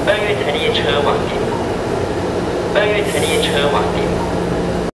本月台列车往点，本月台列车往点。